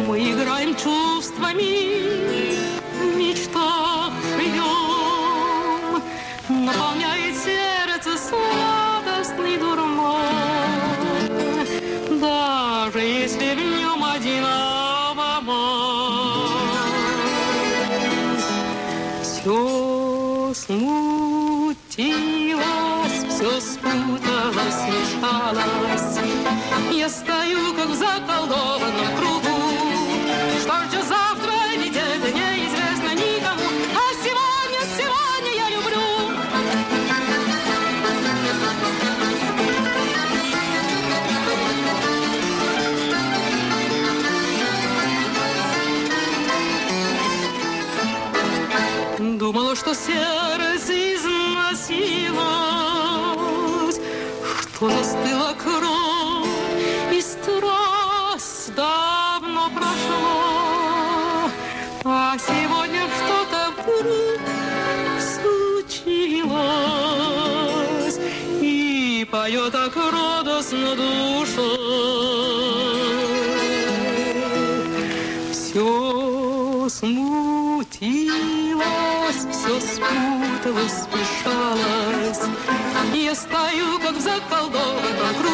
Мы играем чувствами, в мечтах живем, наполняет сердце сладостный дурман, даже если в нем один обман. Все смутилось, все спуталось, смешалось. Я стою, как в заколдованном кругу. Что же завтра, ведь это неизвестно никому. А сегодня я люблю. Думала, что сердце износилось, что застыла кровь, и страсть давно прошла. А сегодня что-то вдруг случилось, и поет так радостно душа. Все смутилось, все спуталось, смешалось. Я стою, как в заколдованном кругу.